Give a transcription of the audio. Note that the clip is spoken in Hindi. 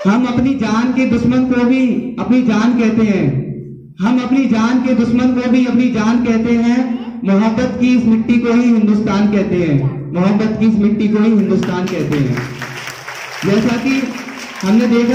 हम अपनी जान के दुश्मन को भी अपनी जान कहते हैं। हम अपनी जान के दुश्मन को भी अपनी जान कहते हैं। मोहब्बत की इस मिट्टी को ही हिंदुस्तान कहते हैं। मोहब्बत की इस मिट्टी को ही हिंदुस्तान कहते हैं। जैसा कि हमने देखा